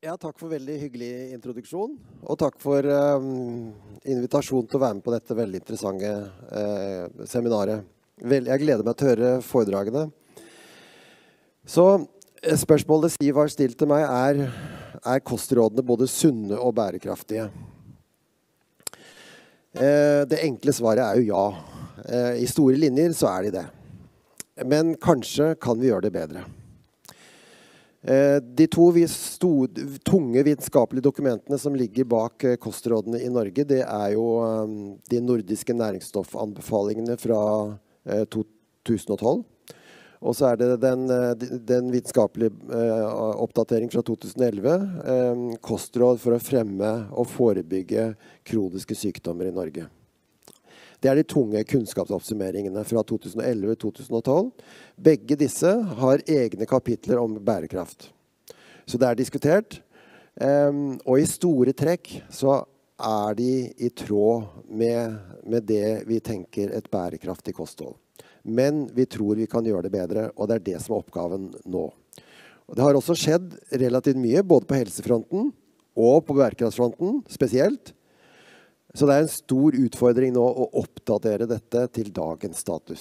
Ja, takk for veldig hyggelig introduksjon, og takk for invitasjon til å være med på dette veldig interessante seminaret. Jeg gleder meg til å høre foredragene. Så spørsmålet Siv har stilt til meg er kostrådene både sunne og bærekraftige? Det enkle svaret er jo ja. I store linjer så er de det. Men kanskje kan vi gjøre det bedre. De to tunge vitenskapelige dokumentene som ligger bak kostrådene i Norge, det er jo de nordiske næringsstoffanbefalingene fra 2012. Og så er det den vitenskapelige oppdatering fra 2011, kostråd for å fremme og forebygge kroniske sykdommer i Norge. Det er de tunge kunnskapsoppsummeringene fra 2011-2012. Begge disse har egne kapitler om bærekraft. Så det er diskutert. Og i store trekk så er de i tråd med det vi tenker et bærekraftig kosthold. Men vi tror vi kan gjøre det bedre, og det er det som er oppgaven nå. Og det har også skjedd relativt mye, både på helsefronten og på bærekraftsfronten spesielt. Så det er en stor utfordring nå å oppdatere dette til dagens status.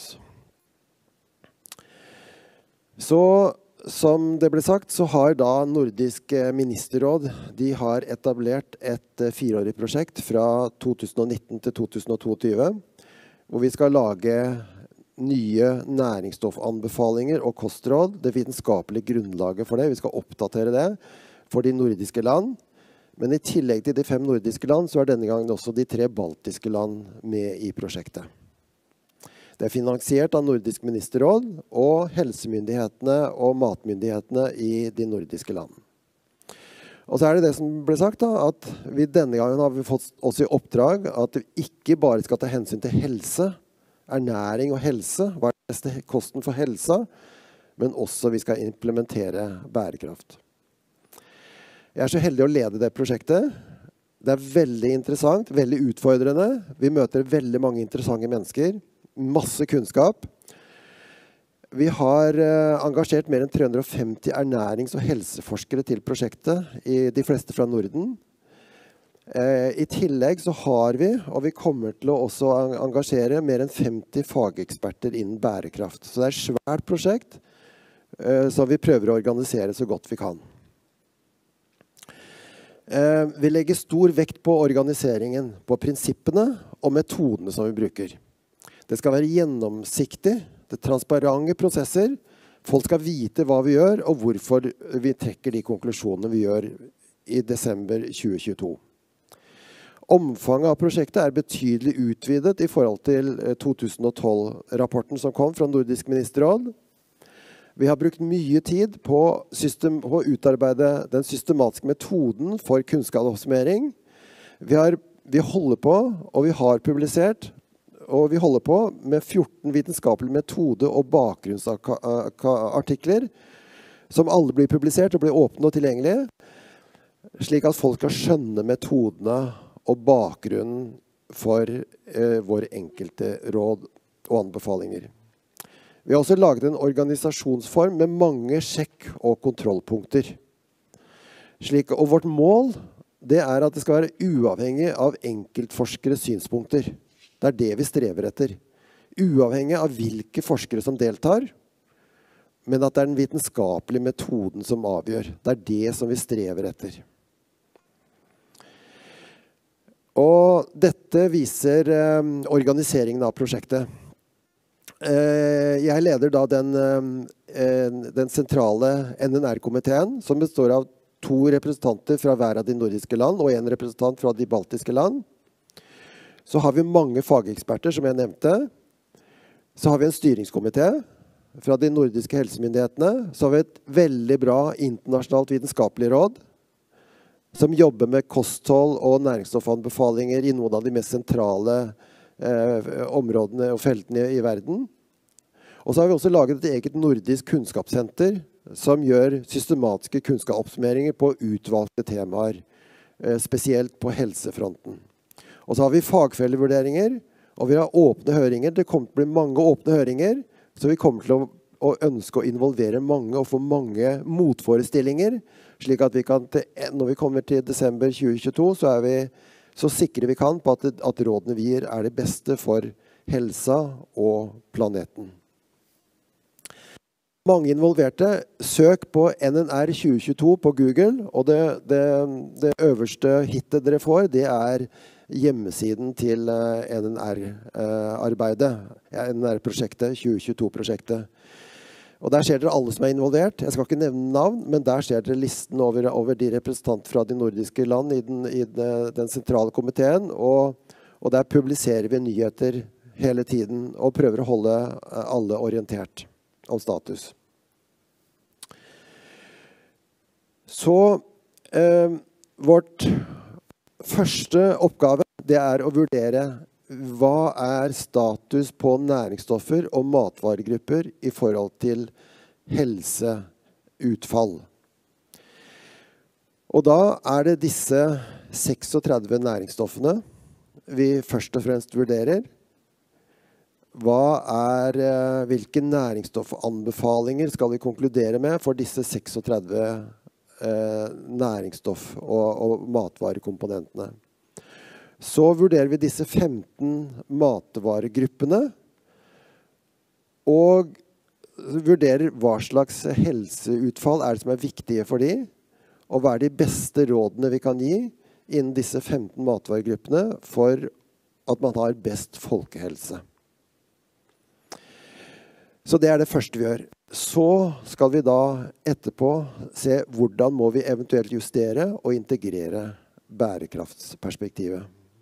Så som det ble sagt, så har da Nordisk ministerråd, de har etablert et 4-årig prosjekt fra 2019 til 2022, hvor vi skal lage nye næringsstoffanbefalinger og kostråd, det vitenskapelige grunnlaget for det. Vi skal oppdatere det for de nordiske land. Men i tillegg til de 5 nordiske land, så er denne gangen også de 3 baltiske land med i prosjektet. Det er finansiert av Nordisk ministerråd og helsemyndighetene og matmyndighetene i de nordiske land. Og så er det som ble sagt da, at denne gangen har vi fått oss i oppdrag at vi ikke bare skal ta hensyn til helse, ernæring og helse, hva er den beste kosten for helsa, men også vi skal implementere bærekraft. Jeg er så heldig å lede det prosjektet. Det er veldig interessant, veldig utfordrende. Vi møter veldig mange interessante mennesker, masse kunnskap. Vi har engasjert mer enn 350 ernærings- og helseforskere til prosjektet, de fleste fra Norden. I tillegg så har vi, og vi kommer til å også engasjere mer enn 50 fageksperter innen bærekraft. Så det er et svært prosjekt som vi prøver å organisere så godt vi kan. Vi legger stor vekt på organiseringen, på prinsippene og metodene som vi bruker. Det skal være gjennomsiktig, det er transparente prosesser. Folk skal vite hva vi gjør, og hvorfor vi trekker de konklusjonene vi gjør i desember 2022. Omfanget av prosjektet er betydelig utvidet i forhold til 2012-rapporten som kom fra Nordisk ministerråd. Vi har brukt mye tid på å utarbeide den systematiske metoden for kunnskapsoppsummering. Vi holder på, og vi har publisert, og vi holder på med 14 vitenskapelige metode- og bakgrunnsartikler, som alle blir publisert og blir åpne og tilgjengelige, slik at folk skal skjønne metodene og bakgrunnen for våre enkelte råd og anbefalinger. Vi har også laget en organisasjonsform med mange sjekk- og kontrollpunkter. Og vårt mål, det er at det skal være uavhengig av enkeltforskeres synspunkter. Det er det vi strever etter. Uavhengig av hvilke forskere som deltar, men at det er den vitenskapelige metoden som avgjør. Det er det som vi strever etter. Og dette viser organiseringen av prosjektet. Jeg leder da den sentrale NNR-komiteen, som består av 2 representanter fra hver av de nordiske land, og 1 representant fra de baltiske land. Så har vi mange fageksperter, som jeg nevnte. Så har vi en styringskomité fra de nordiske helsemyndighetene. Så har vi et veldig bra internasjonalt vitenskapelig råd, som jobber med kosthold og næringsstoffanbefalinger i noen av de mest sentrale områdene og feltene i verden. Og så har vi også laget et eget nordisk kunnskapssenter som gjør systematiske kunnskapsoppsummeringer på utvalgte temaer, spesielt på helsefronten. Og så har vi fagfellevurderinger, og vi har åpne høringer. Det kommer til å bli mange åpne høringer, så vi kommer til å ønske å involvere mange og få mange motforestillinger Slik at vi kan, når vi kommer til desember 2022, så sikrer vi kan på at rådene vi gir det beste for helsa og planeten. Mange involverte, søk på NNR 2022 på Google, og det øverste hittet dere får, det hjemmesiden til NNR-arbeidet, NNR-prosjektet, 2022-prosjektet. Og der ser dere alle som involvert. Jeg skal ikke nevne navn, men der ser dere listen over de representanter fra de nordiske land i den sentrale komiteen, og der publiserer vi nyheter hele tiden, og prøver å holde alle orientert om status. Så vårt første oppgave, det å vurdere hva status på næringsstoffer og matvaregrupper i forhold til helseutfall. Og da det disse 36 næringsstoffene vi først og fremst vurderer. Hvilke næringsstoffanbefalinger skal vi konkludere med for disse 36 næringsstoff- og matvarekomponentene? Så vurderer vi disse 15 matvaregruppene, og vurderer hva slags helseutfall det som viktige for dem, og hva de beste rådene vi kan gi innen disse 15 matvaregruppene for at man har best folkehelse. Så det det første vi gjør. Så skal vi da etterpå se hvordan må vi eventuelt justere og integrere bærekraftsperspektivet.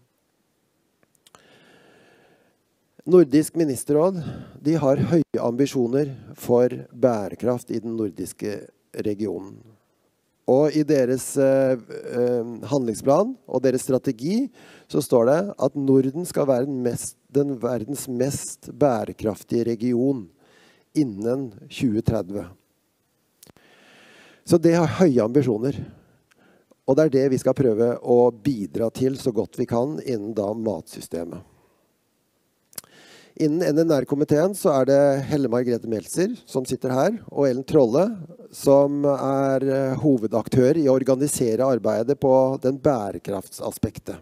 Nordisk ministerråd, de har høye ambisjoner for bærekraft i den nordiske regionen. Og i deres handlingsplan og deres strategi så står det at Norden skal være den verdens mest bærekraftige region innen 2030. Så det har høye ambisjoner. Og det det vi skal prøve å bidra til så godt vi kan innen da matsystemet. Innen NNR-komiteen så det Helle Margrethe Meltzer som sitter her, og Ellen Trolle som hovedaktør i å organisere arbeidet på den bærekraftsaspektet.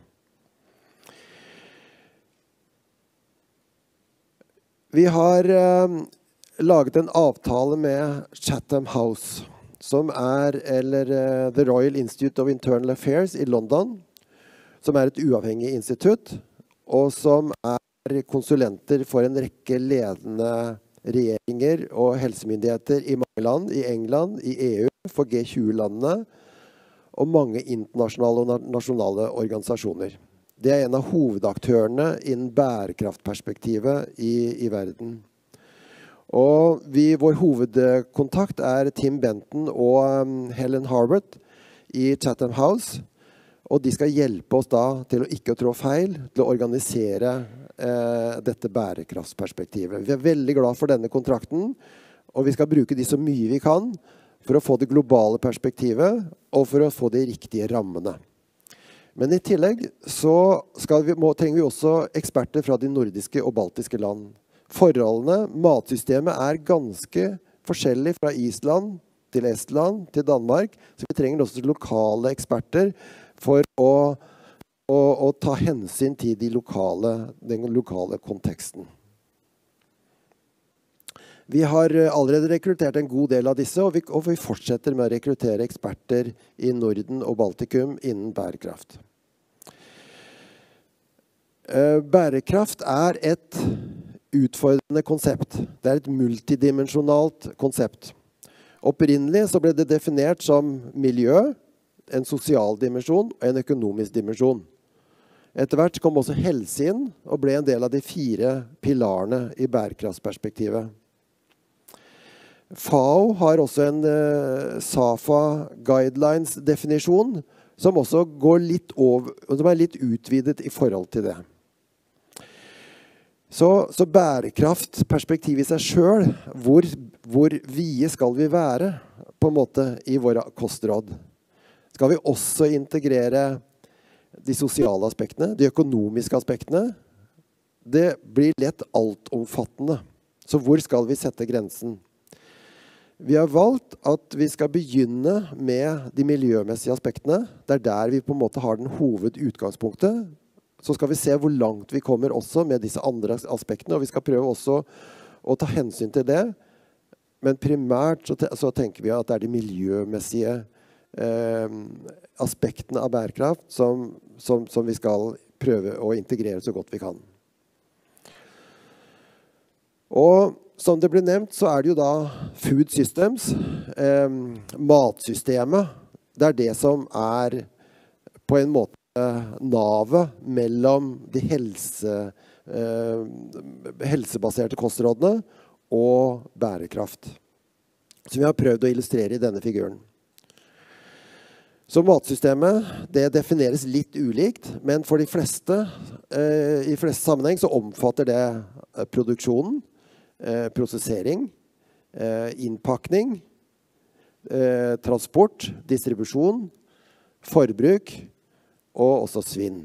Vi har laget en avtale med Chatham House, som eller The Royal Institute of Internal Affairs i London, som et uavhengig institutt, og som konsulenter for en rekke ledende regjeringer og helsemyndigheter i mange land, i England, i EU, for G20-landene, og mange internasjonale og nasjonale organisasjoner. Det en av hovedaktørene innen bærekraftperspektivet i verden. Og vår hovedkontakt Tim Benton og Helen Harbert i Chatham House, og de skal hjelpe oss da til å ikke trå feil, til å organisere dette bærekraftsperspektivet. Vi veldig glad for denne kontrakten, og vi skal bruke de så mye vi kan for å få det globale perspektivet, og for å få de riktige rammene. Men i tillegg så trenger vi også eksperter fra de nordiske og baltiske land. Forholdene, matsystemet ganske forskjellig fra Island til Estland til Danmark, så vi trenger også lokale eksperter for å ta hensyn til den lokale konteksten. Vi har allerede rekruttert en god del av disse, og vi fortsetter med å rekruttere eksperter i Norden og Baltikum innen bærekraft. Bærekraft et utfordrende konsept. Det et multidimensjonalt konsept. Opprinnelig så ble det definert som miljø, en sosial dimensjon og en økonomisk dimensjon. Etter hvert kom også helse inn og ble en del av de 4 pilarene i bærekraftsperspektivet. FAO har også en SAFA Guidelines definisjon som også går litt over, som litt utvidet i forhold til det. Så bærekraftperspektivet i seg selv, hvor vide skal vi være på en måte i våre kostråd? Skal vi også integrere de sosiale aspektene, de økonomiske aspektene? Det blir lett altomfattende. Så hvor skal vi sette grensen? Vi har valgt at vi skal begynne med de miljømessige aspektene. Det der vi på en måte har den hovedutgangspunktet. Så skal vi se hvor langt vi kommer også med disse andre aspektene, og vi skal prøve også å ta hensyn til det. Men primært så tenker vi at det de miljømessige aspektene av bærekraft som vi skal prøve å integrere så godt vi kan. Og som det ble nevnt, så det jo da food systems, matsystemet. Det det som på en måte navet mellom de helsebaserte kostrådene og bærekraft. Som vi har prøvd å illustrere i denne figuren. Så matsystemet, det defineres litt ulikt, men for de fleste, i fleste sammenheng, så omfatter det produksjonen, prosessering, innpakning, transport, distribusjon, forbruk og også svinn.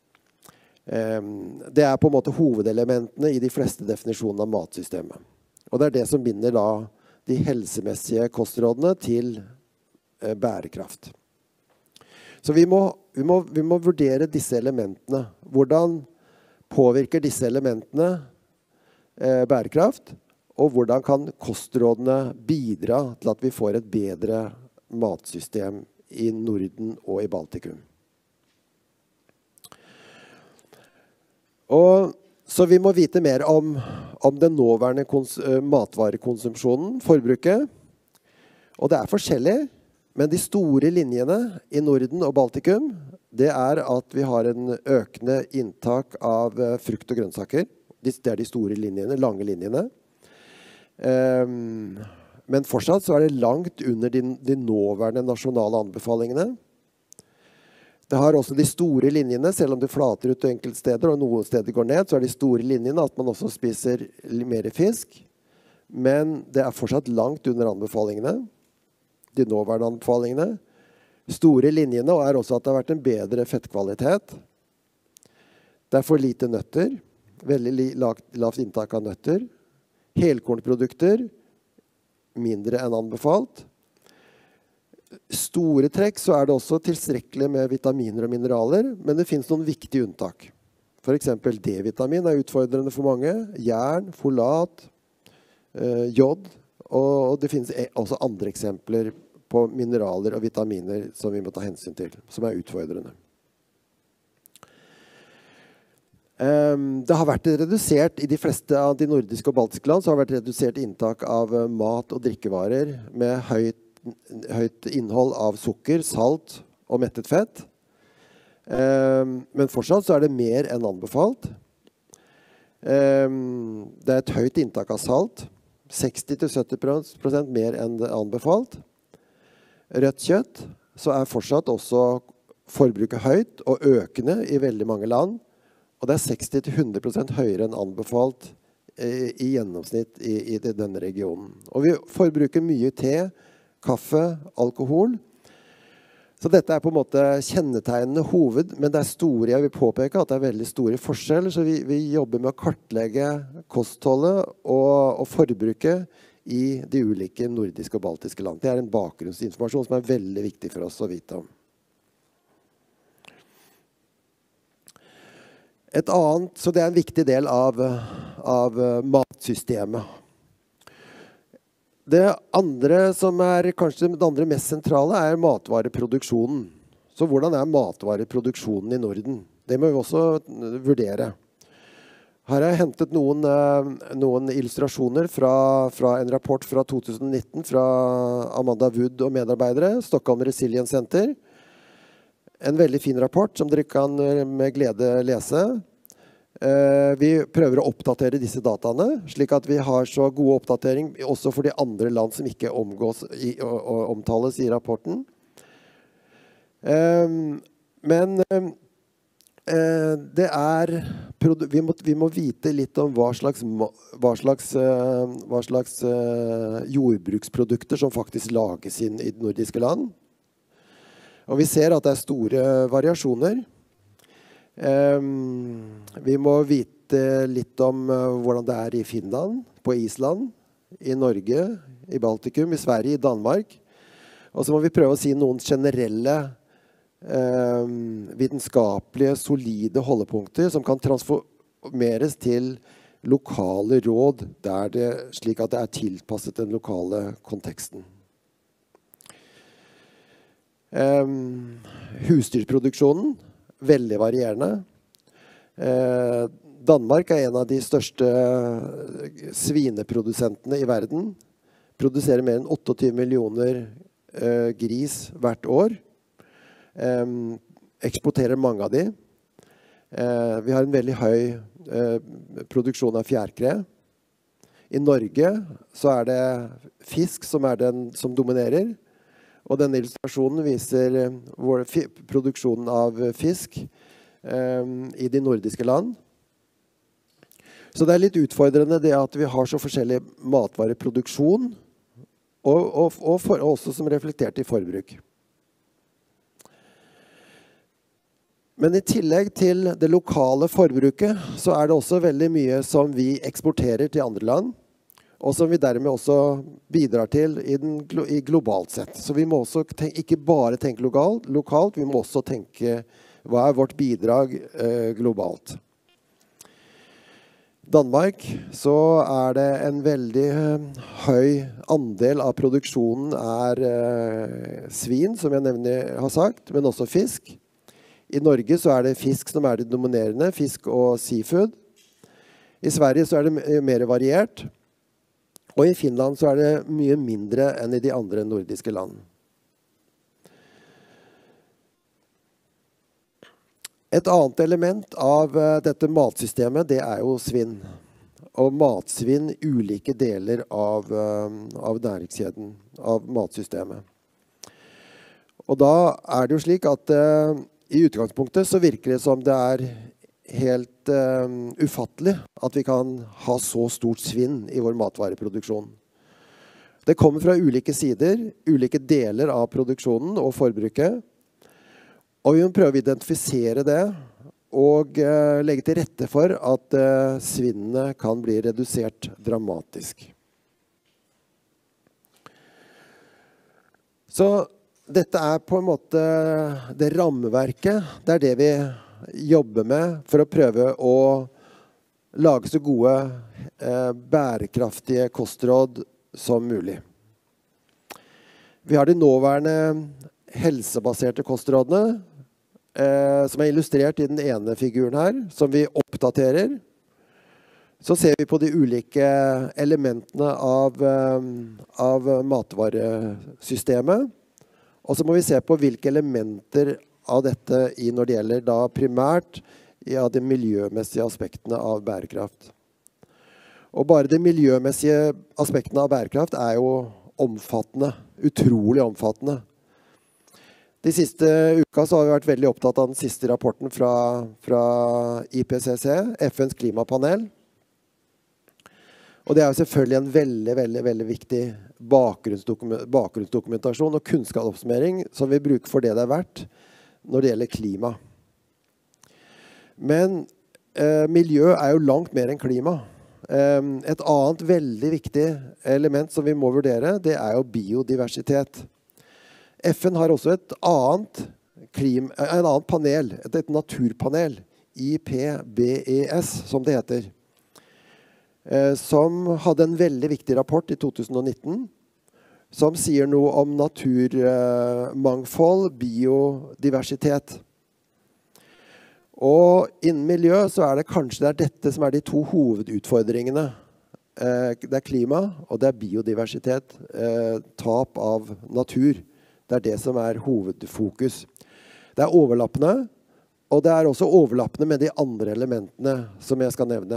Det på en måte hovedelementene i de fleste definisjonene av matsystemet. Og det det som binder da de helsemessige kostrådene til bærekraft. Så vi må vurdere disse elementene. Hvordan påvirker disse elementene bærekraft, og hvordan kan kostrådene bidra til at vi får et bedre matsystem i Norden og i Baltikum. Så vi må vite mer om den nåværende matvarekonsumsjonen, forbruket. Og det forskjellig, men de store linjene i Norden og Baltikum, det at vi har en økende inntak av frukt og grønnsaker. Det de store linjene, lange linjene. Men fortsatt så det langt under de nåværende nasjonale anbefalingene. Det har også de store linjene, selv om det flater ut enkelte steder, og noen steder går ned, så de store linjene at man også spiser mer fisk. Men det fortsatt langt under anbefalingene, de nåværende anbefalingene. Store linjene også at det har vært en bedre fettkvalitet. Det for lite nøtter. Veldig lavt inntak av nøtter. Helkornprodukter, mindre enn anbefalt. Store trekk så det også tilstrekkelig med vitaminer og mineraler, men det finnes noen viktige unntak. For eksempel D-vitamin utfordrende for mange, jern, folat, jod, og det finnes også andre eksempler på mineraler og vitaminer som vi må ta hensyn til, som utfordrende. Det har vært redusert i de fleste av de nordiske og baltiske land, så har det vært redusert inntak av mat og drikkevarer med høyt innhold av sukker, salt og mettet fett. Men fortsatt så det mer enn anbefalt. Det et høyt inntak av salt, 60-70% mer enn anbefalt. Rødt kjøtt, så fortsatt også forbruket høyt og økende i veldig mange land. Og det 60-100% høyere enn anbefalt i gjennomsnitt i denne regionen. Og vi forbruker mye te, kaffe, alkohol. Så dette på en måte kjennetegnende hoved, men det store, jeg vil påpeke at det veldig store forskjeller, så vi jobber med å kartlegge kostholdet og forbruket i de ulike nordiske og baltiske land. Det en bakgrunnsinformasjon som veldig viktig for oss å vite om. Et annet, så det en viktig del av matsystemet. Det andre som kanskje det andre mest sentrale matvareproduksjonen. Så hvordan matvareproduksjonen i Norden? Det må vi også vurdere. Her jeg hentet noen illustrasjoner fra en rapport fra 2019 fra Amanda Wood og medarbeidere, Stockholm Resilience Center. En veldig fin rapport som dere kan med glede lese. Vi prøver å oppdatere disse dataene, slik at vi har så god oppdatering også for de andre land som ikke omtales i rapporten. Men det vi må vite litt om hva slags jordbruksprodukter som faktisk lages inn i nordiske land. Og vi ser at det store variasjoner. Vi må vite litt om hvordan det i Finland, på Island, i Norge, i Baltikum, i Sverige, i Danmark. Og så må vi prøve å si noen generelle, vitenskapelige, solide holdepunkter som kan transformeres til lokale råd, slik at det er tilpasset den lokale konteksten. Husdyrproduksjonen, veldig varierende. Danmark er en av de største svineprodusentene i verden. Produserer mer enn 28 millioner gris hvert år. Eksporterer mange av de. Vi har en veldig høy produksjon av fjærkre. I Norge så er det fisk som er den som dominerer. Og denne illustrasjonen viser produksjonen av fisk i de nordiske land. Så det er litt utfordrende det at vi har så forskjellig matvareproduksjon, og også som reflektert i forbruk. Men i tillegg til det lokale forbruket, så er det også veldig mye som vi eksporterer til andre land, og som vi dermed også bidrar til i globalt sett. Så vi må også ikke bare tenke lokalt, vi må også tenke hva er vårt bidrag globalt. Danmark, så er det en veldig høy andel av produksjonen svin, som jeg har sagt, men også fisk. I Norge så er det fisk som er det dominerende, fisk og seafood. I Sverige så er det mer variert. Og i Finland så er det mye mindre enn i de andre nordiske land. Et annet element av dette matsystemet, det er jo svinn. Og matsvinn i ulike deler av næringskjeden, av matsystemet. Og da er det jo slik at i utgangspunktet så virker det som det er helt ufattelig at vi kan ha så stort svinn i vår matvareproduksjon. Det kommer fra ulike sider, ulike deler av produksjonen og forbruket. Og vi må prøve å identifisere det og legge til rette for at svinnet kan bli redusert dramatisk. Så dette er på en måte det rammeverket, det er det vi jobber med for å prøve å lage så gode, bærekraftige kostråd som mulig. Vi har de nåværende helsebaserte kostrådene, som er illustrert i den ene figuren her, som vi oppdaterer. Så ser vi på de ulike elementene av matvaresystemet, og så må vi se på hvilke elementer av dette når det gjelder da primært de miljømessige aspektene av bærekraft. Og bare de miljømessige aspektene av bærekraft er jo omfattende, utrolig omfattende. De siste uka så har vi vært veldig opptatt av den siste rapporten fra IPCC, FNs klimapanel. Og det er jo selvfølgelig en veldig viktig bakgrunnsdokumentasjon og kunnskapsoppsummering som vi bruker for det det er verdt når det gjelder klima. Men miljø er jo langt mer enn klima. Et annet veldig viktig element som vi må vurdere, det er jo biodiversitet. FN har også et annet panel, et naturpanel, IPBES, som det heter, som hadde en veldig viktig rapport i 2019, som sier noe om naturmangfold, biodiversitet. Og innen miljø så er det kanskje dette som er de to hovedutfordringene. Det er klima, og det er biodiversitet, tap av natur. Det er det som er hovedfokus. Det er overlappende, og det er også overlappende med de andre elementene som jeg skal nevne.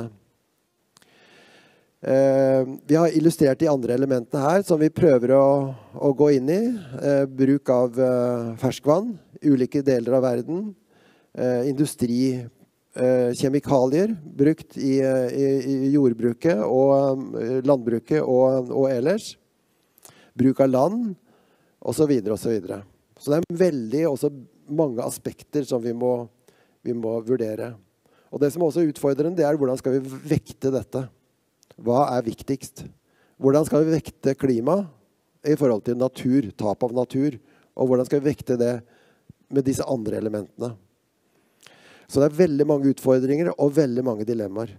Vi har illustrert de andre elementene her som vi prøver å gå inn i. Bruk av ferskvann, ulike deler av verden, industri, kjemikalier brukt i jordbruket og landbruket og ellers. Bruk av land, og så videre og så videre. Så det er veldig også mange aspekter som vi må vurdere. Og det som også er utfordrende, det er hvordan skal vi vekte dette? Hva er viktigst? hvordan skal vi vekte klima i forhold til natur, tap av natur, og hvordan skal vi vekte det med disse andre elementene. Så det er veldig mange utfordringer og veldig mange dilemmaer.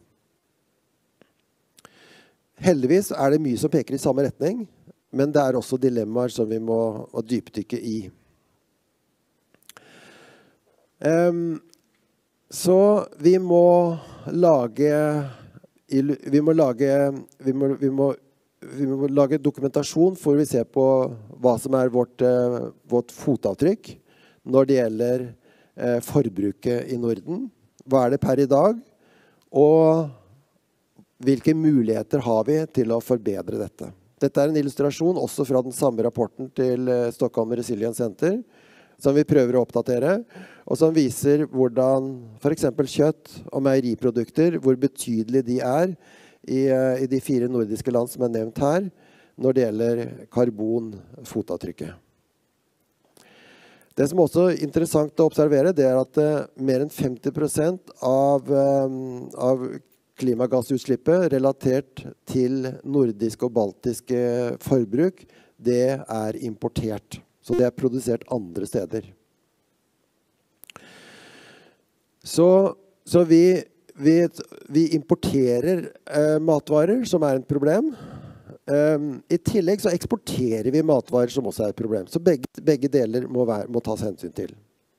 Heldigvis er det mye som peker i samme retning, men det er også dilemmaer som vi må dypdykke i. Så vi må lage dokumentasjon for å se på hva som er vårt fotavtrykk når det gjelder forbruket i Norden. Hva er det per i dag? Og hvilke muligheter har vi til å forbedre dette? Dette er en illustrasjon også fra den samme rapporten til Stockholm Resilience Center, som vi prøver å oppdatere, og som viser hvordan for eksempel kjøtt og meieriprodukter, hvor betydelig de er i de 4 nordiske land som er nevnt her, når det gjelder karbonfotavtrykket. Det som også er interessant å observere, det er at mer enn 50% av klimagassutslippet relatert til nordiske og baltiske forbruk, det er importert. Så det er produsert andre steder. Så vi importerer matvarer, som er et problem. I tillegg så eksporterer vi matvarer, som også er et problem. Så begge deler må tas hensyn til.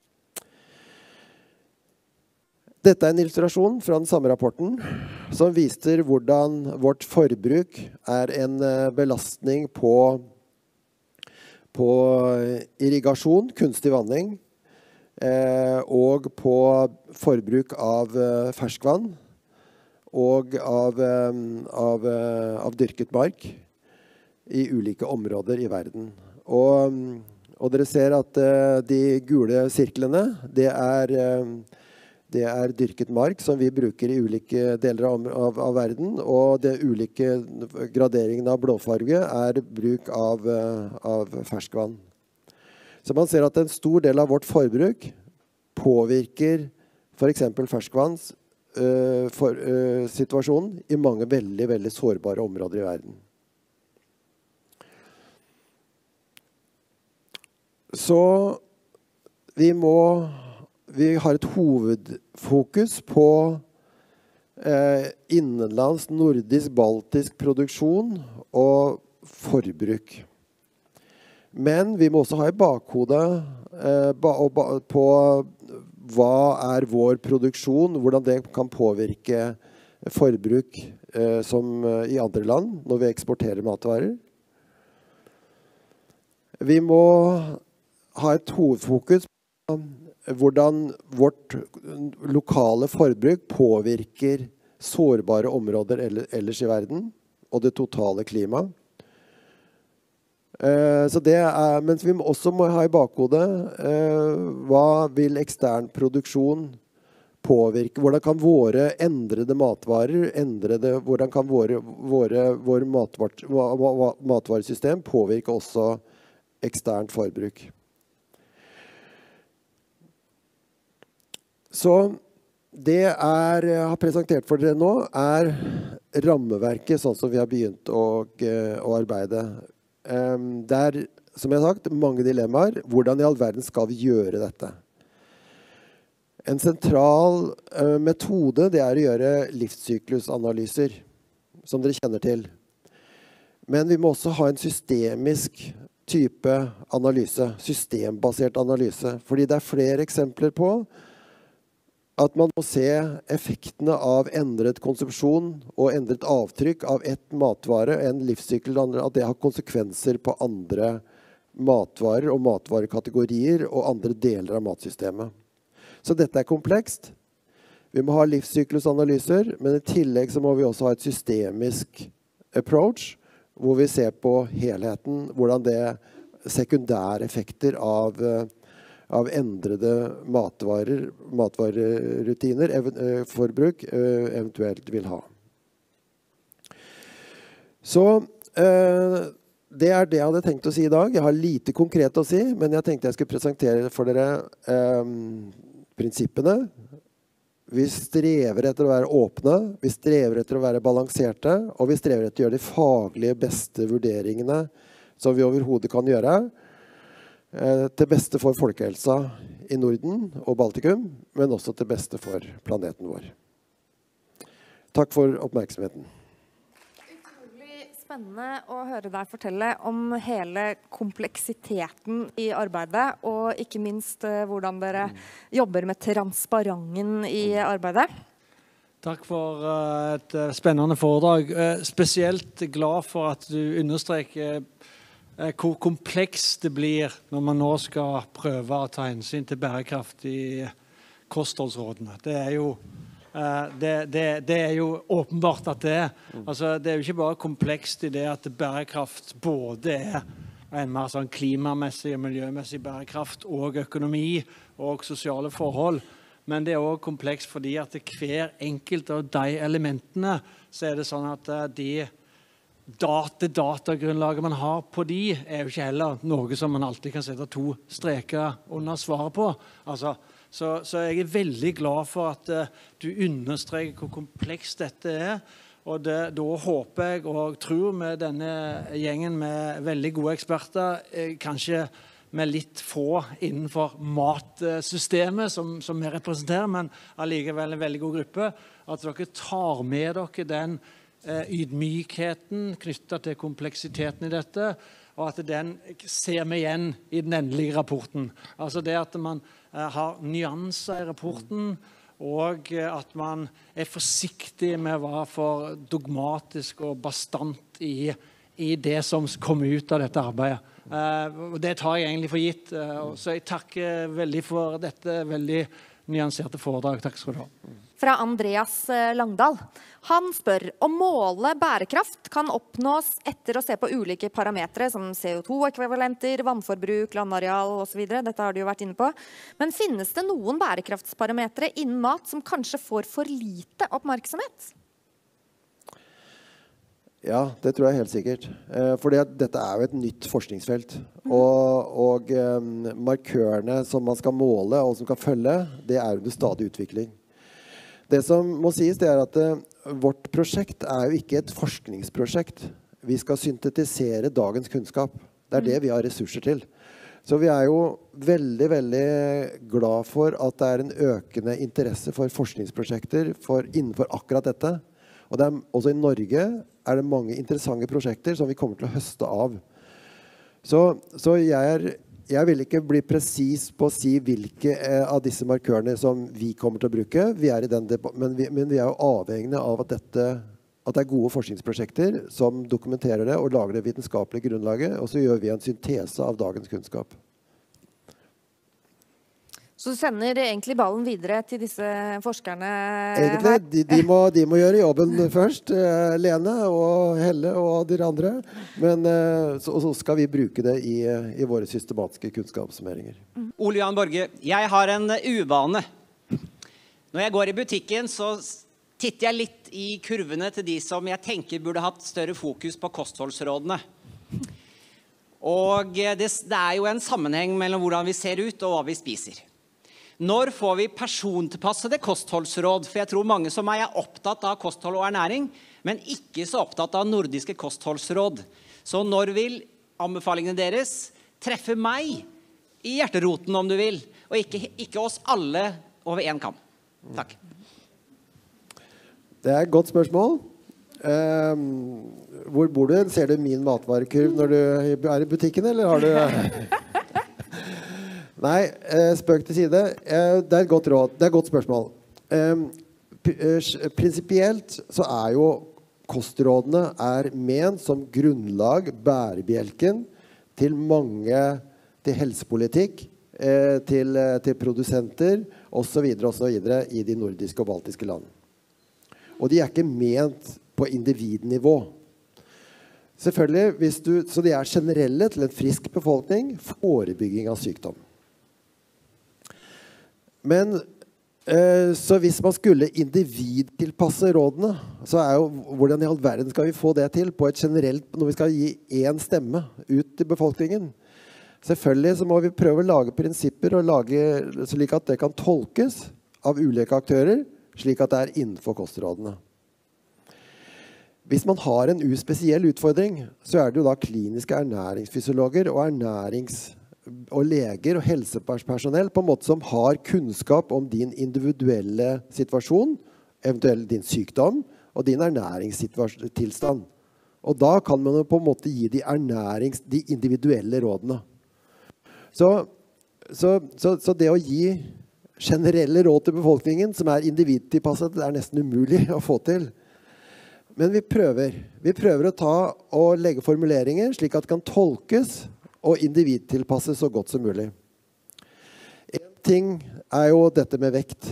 Dette er en illustrasjon fra den samme rapporten, som viser hvordan vårt forbruk er en belastning på irrigasjon, kunstig vanning, og på forbruk av ferskvann, og av dyrket mark i ulike områder i verden. Og dere ser at de gule sirklene, det er dyrket mark som vi bruker i ulike deler av verden, og det ulike graderingen av blåfarge er bruk av ferskvann. Så man ser at en stor del av vårt forbruk påvirker for eksempel ferskvanns situasjonen i mange veldig, veldig sårbare områder i verden. Så vi har et hovedfokus på innenlands nordisk, baltisk produksjon og forbruk. Men vi må også ha i bakhodet på hva er vår produksjon, hvordan det kan påvirke forbruk som i andre land når vi eksporterer matvarer. Vi må ha et hovedfokus på hvordan vårt lokale forbruk påvirker sårbare områder ellers i verden, og det totale klimaet. Mens vi også må ha i bakhodet hva vil ekstern produksjon påvirke, hvordan kan våre endrede matvarer, hvordan kan vår matvaresystem påvirke også eksternt forbruk. Så det jeg har presentert for dere nå er rammeverket sånn som vi har begynt å arbeide. Det er, som jeg har sagt, mange dilemmaer. Hvordan i all verden skal vi gjøre dette? En sentral metode det er å gjøre livssyklusanalyser, som dere kjenner til. Men vi må også ha en systemisk type analyse, systembasert analyse, fordi det er flere eksempler på at man må se effektene av endret konsumsjon og endret avtrykk av ett matvare, en livssykkel, at det har konsekvenser på andre matvarer og matvarekategorier og andre deler av matsystemet. Så dette er komplekst. Vi må ha livssyklusanalyser, men i tillegg så må vi også ha et systemisk approach, hvor vi ser på helheten, hvordan det sekundære effekter av endrede matvarerutiner, forbruk, eventuelt vil ha. Så det er det jeg hadde tenkt å si i dag. Jeg har lite konkret å si, men jeg tenkte jeg skulle presentere for dere prinsippene. Vi strever etter å være åpne, vi strever etter å være balanserte, og vi strever etter å gjøre de faglige beste vurderingene som vi overhodet kan gjøre, til beste for folkehelsa i Norden og Baltikum, men også til beste for planeten vår. Takk for oppmerksomheten. Spennende å høre deg fortelle om hele kompleksiteten i arbeidet, og ikke minst hvordan dere jobber med transparenten i arbeidet. Takk for et spennende foredrag. Spesielt glad for at du understreker hvor komplekst det blir når man nå skal prøve å ta hensyn til bærekraft i kostholdsrådene. Det er jo åpenbart at det er. Altså, det er jo ikke bare komplekst i det at bærekraft både er en mer sånn klimamessig og miljømessig bærekraft og økonomi og sosiale forhold, men det er også komplekst fordi at hver enkelt av de elementene så er det sånn at det datagrunnlaget man har på de er jo ikke heller noe som man alltid kan sette 2 streker under svaret på. Altså, så jeg er veldig glad for at du understreker hvor komplekst dette er, og da håper jeg og tror med denne gjengen med veldig gode eksperter, kanskje med litt få innenfor matsystemet som vi representerer, men allikevel en veldig god gruppe, at dere tar med dere den ydmykheten knyttet til kompleksiteten i dette, og at den ser vi igjen i den endelige rapporten. Altså det at man har nyanser i rapporten, og at man er forsiktig med å være for dogmatisk og bastant i det som kommer ut av dette arbeidet. Og det tar jeg egentlig for gitt. Så jeg takker veldig for dette veldig nyanserte foredrag. Takk skal du ha. Fra Andreas Langdal. Han spør om måle bærekraft kan oppnås etter å se på ulike parametre som CO2-ekvivalenter, vannforbruk, landareal og så videre. Dette har du jo vært inne på. Men finnes det noen bærekraftsparametre innen mat som kanskje får for lite oppmerksomhet? Ja, det tror jeg helt sikkert. Fordi dette er jo et nytt forskningsfelt. Og markørene som man skal måle og som kan følge, det er under stadig utvikling. Det som må sies, det er at vårt prosjekt er jo ikke et forskningsprosjekt. Vi skal syntetisere dagens kunnskap. Det er det vi har ressurser til. Så vi er jo veldig, veldig glad for at det er en økende interesse for forskningsprosjekter innenfor akkurat dette. Og også i Norge er det mange interessante prosjekter som vi kommer til å høste av. Så jeg vil ikke bli presis på å si hvilke av disse markørene som vi kommer til å bruke. Men vi er jo avhengige av at det er gode forskningsprosjekter som dokumenterer det og lager det vitenskapelige grunnlaget, og så gjør vi en syntese av dagens kunnskap. Så du sender egentlig ballen videre til disse forskerne egentlig, de må gjøre jobben først, Lene og Helle og de andre. Men så skal vi bruke det i våre systematiske kunnskapssummeringer. Ole Johan Borge, jeg har en uvane. Når jeg går i butikken, så titter jeg litt i kurvene til de som jeg tenker burde hatt større fokus på kostholdsrådene. Og det er jo en sammenheng mellom hvordan vi ser ut og hva vi spiser. Når får vi persontilpassede kostholdsråd? For jeg tror mange som meg er opptatt av kosthold og ernæring, men ikke så opptatt av nordiske kostholdsråd. Så når vil anbefalingene deres treffe meg i hjerteroten, om du vil, og ikke oss alle over en kam? Takk. Det er et godt spørsmål. Hvor bor du? Ser du min matvarekurv når du er i butikken, eller har du... Nei, spøk til side. Det er et godt råd. Det er et godt spørsmål. Prinsipielt så er jo kostrådene ment som grunnlag, bærebjelken, til mange, til helsepolitikk, til produsenter, og så videre, i de nordiske og baltiske land. Og de er ikke ment på individnivå. Selvfølgelig, så de er generelle til en frisk befolkning, forebygging av sykdom. Men så hvis man skulle individtilpasse rådene, så er jo hvordan i all verden skal vi få det til på et generelt, når vi skal gi en stemme ut til befolkningen. Selvfølgelig så må vi prøve å lage prinsipper og slik at det kan tolkes av ulike aktører slik at det er innenfor kostrådene. Hvis man har en spesiell utfordring, så er det jo da kliniske ernæringsfysiologer og leger og helsepersonell på en måte som har kunnskap om din individuelle situasjon, eventuelt din sykdom, og din ernæringstilstand. Og da kan man jo på en måte gi de individuelle rådene. Så det å gi generelle råd til befolkningen som er individtilpasset, det er nesten umulig å få til. Men vi prøver. Vi prøver å ta og legge formuleringer slik at det kan tolkes og individtilpasses så godt som mulig. En ting er jo dette med vekt.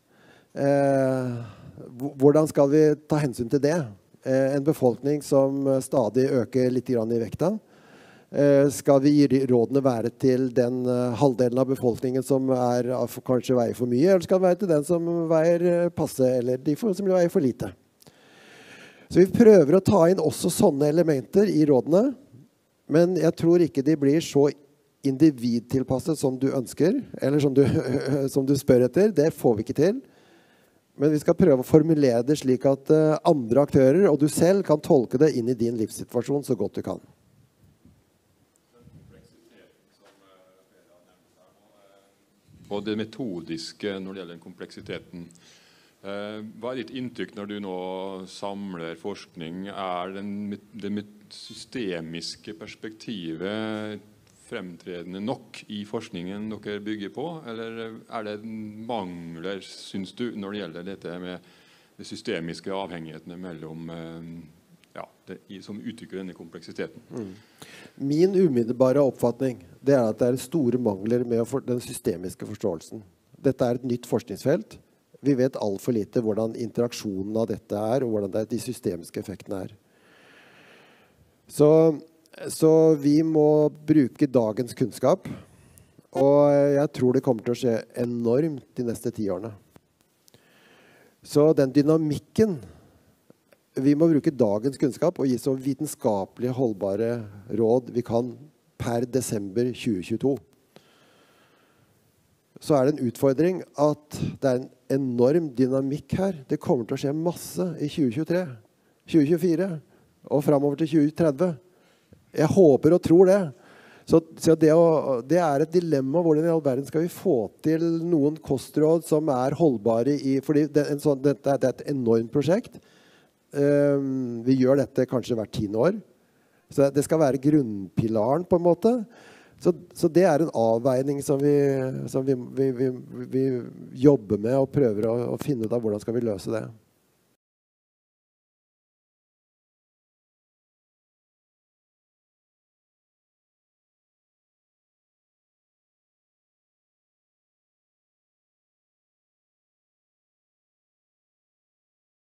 Hvordan skal vi ta hensyn til det? En befolkning som stadig øker litt grann i vekta. Skal vi gi rådene være til den halvdelen av befolkningen som kanskje veier for mye, eller skal det være til den som veier passe, eller de som veier for lite? Så vi prøver å ta inn også sånne elementer i rådene, men jeg tror ikke de blir så individtilpasset som du ønsker, eller som du spør etter. Det får vi ikke til. Men vi skal prøve å formulere det slik at andre aktører og du selv kan tolke det inn i din livssituasjon så godt du kan. Og det metodiske når det gjelder kompleksiteten. Hva er ditt inntrykk når du nå samler forskning? Er det systemiske perspektivet fremtredende nok i forskningen dere bygger på, eller er det mangler, synes du, når det gjelder dette med de systemiske avhengighetene mellom, som uttrykker denne kompleksiteten? Min umiddelbare oppfatning det er at det er store mangler med den systemiske forståelsen. Dette er et nytt forskningsfelt. Vi vet alt for lite hvordan interaksjonen av dette er, og hvordan de systemiske effektene er. Så vi må bruke dagens kunnskap, og jeg tror det kommer til å skje enormt de neste 10 årene. Så den dynamikken, vi må bruke dagens kunnskap og gi så vitenskapelig holdbare råd vi kan per desember 2022. Så er det en utfordring at det er en enorm dynamikk her. Det kommer til å skje masse i 2023, 2024 og fremover til 2030. Jeg håper og tror det. Så det er et dilemma. Hvordan i all verden skal vi få til noen kostråd som er holdbare fordi dette er et enormt prosjekt. Vi gjør dette kanskje hvert 10. år. Så det skal være grunnpilaren på en måte. Så det er en avveining som vi jobber med og prøver å finne ut av hvordan skal vi løse det.